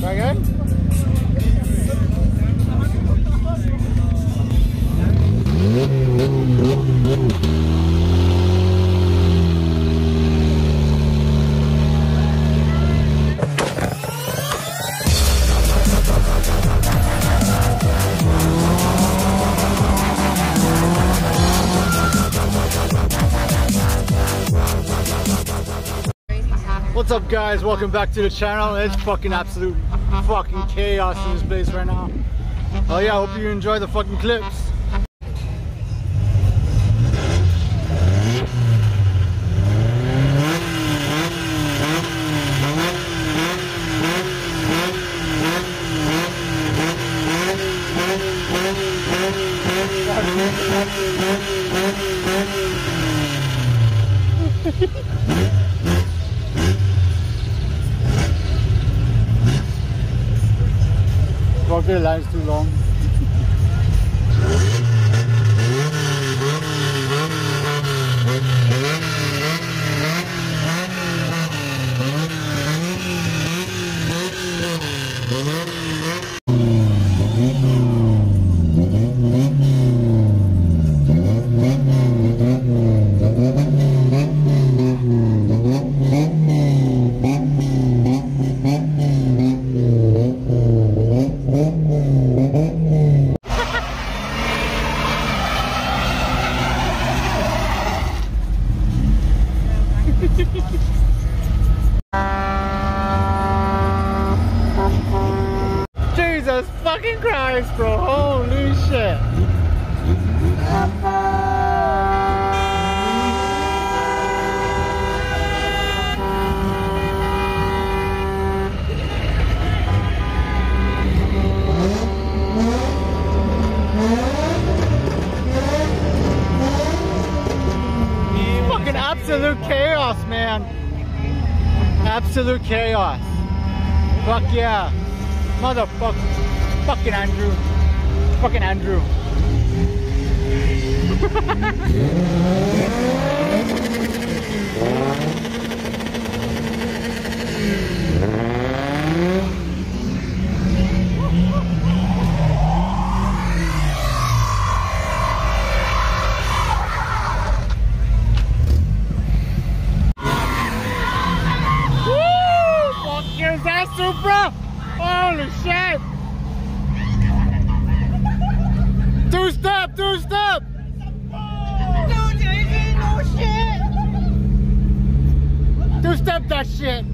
Very good? What's up guys, welcome back to the channel. It's fucking absolute fucking chaos in this place right now. Oh yeah, I hope you enjoy the fucking clips. The line's too long. Jesus fucking Christ, bro. Holy shit. Fucking absolute chaos, man. Absolute chaos. Fuck yeah. Motherfucker. Fucking Andrew. Fucking Andrew. Woo! Fuck yeah, is that Supra? Holy shit! Two-step! Two-step! Dude, you ain't no shit! Two-step that shit!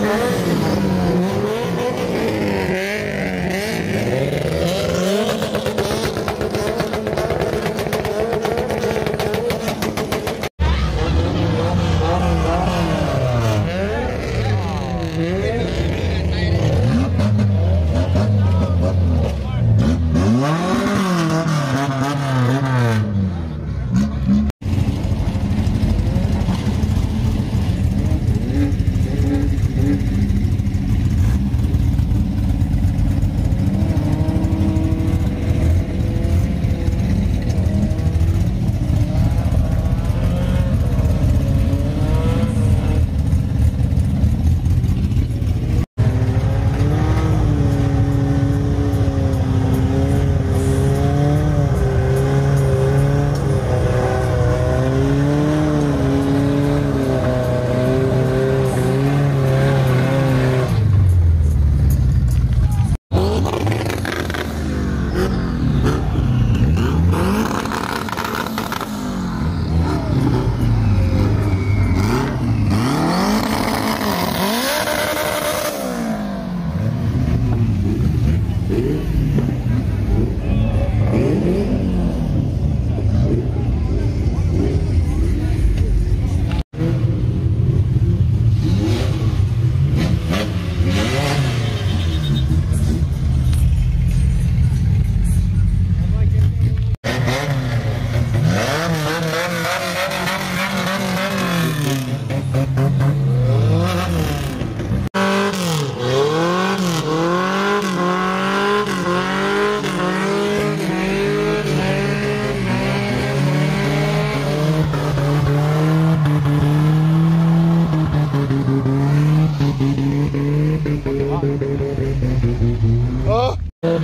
Oh!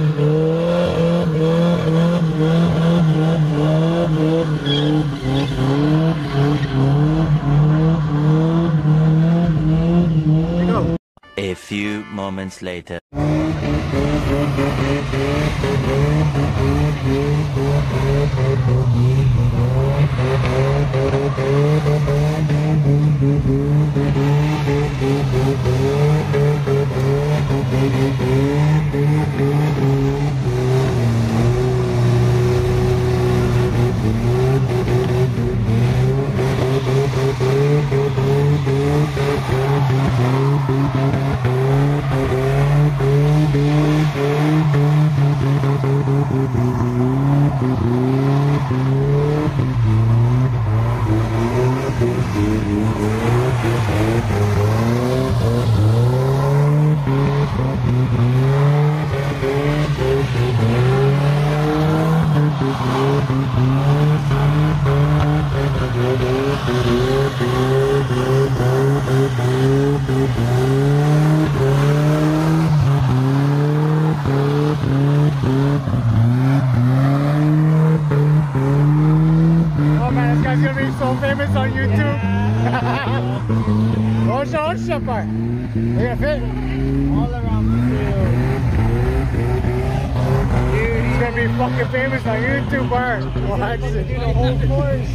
A few moments later. Oh man, this guy's gonna be so famous on YouTube. What's that part? They gonna fit? All around the field. Dude, he's gonna be fucking famous on YouTube, Bart. Watch it. The whole course.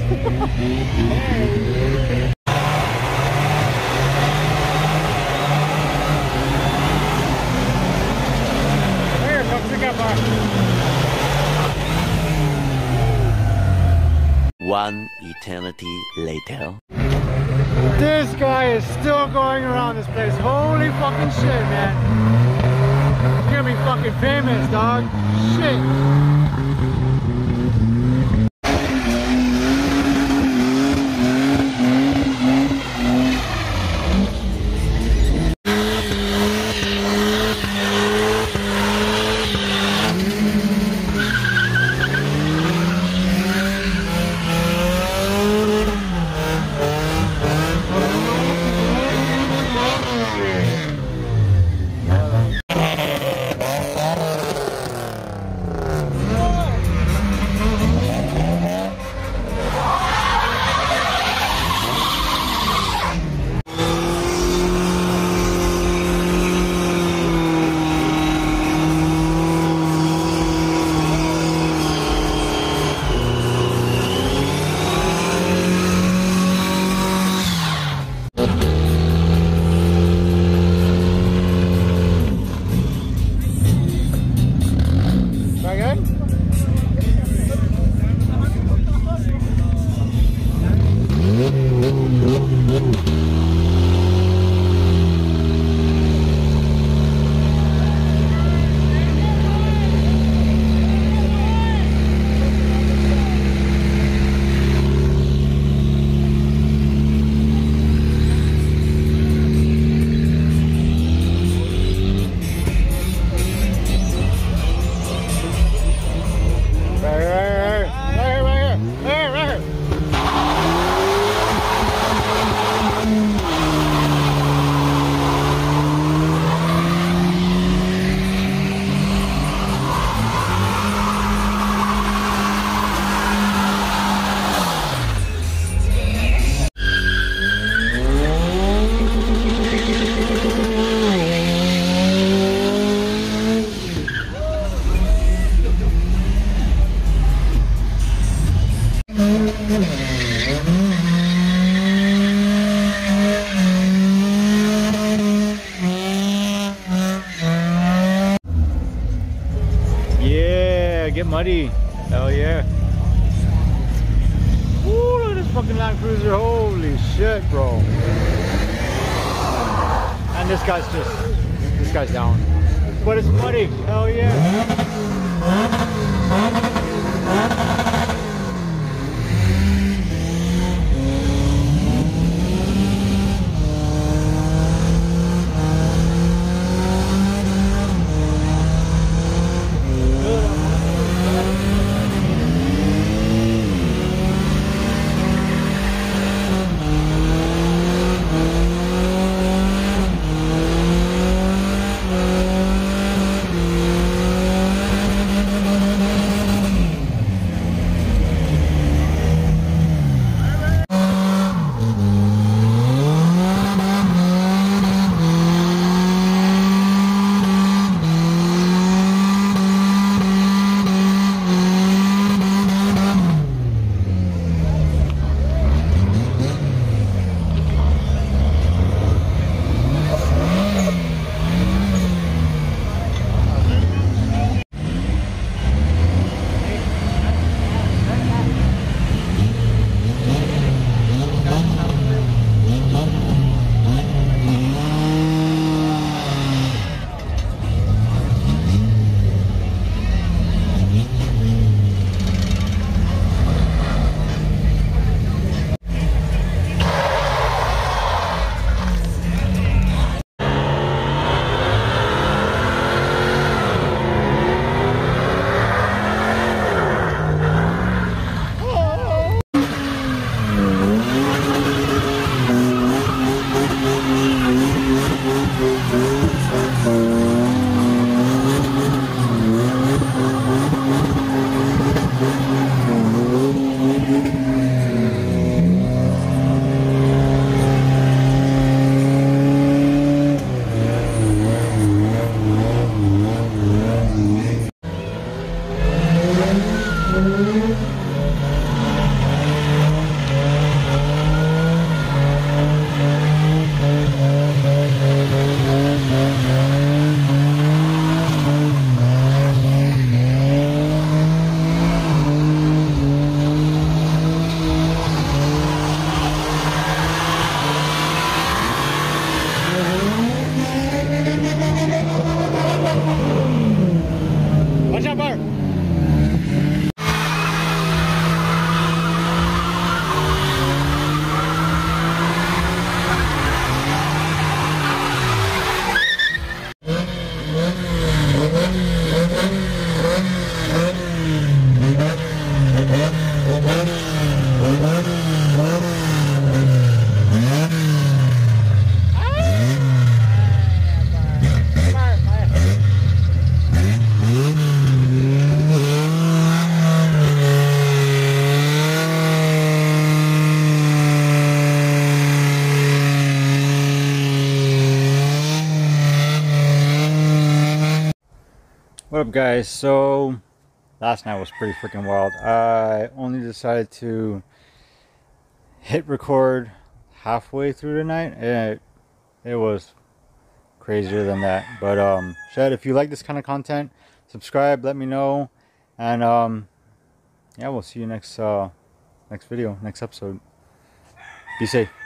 Here, come pick up, Bart. One eternity later. This guy is still going around this place. Holy fucking shit, man. He's gonna be fucking famous, dog. Shit. get muddy. Hell yeah. Woo, look at this fucking Land Cruiser. Holy shit, bro. And this guy's down. But it's muddy. Hell yeah. What up, guys? So last night was pretty freaking wild. I only decided to hit record halfway through the night, and it was crazier than that. But Shed, if you like this kind of content, subscribe, let me know, and yeah, we'll see you next video, next episode. Be safe.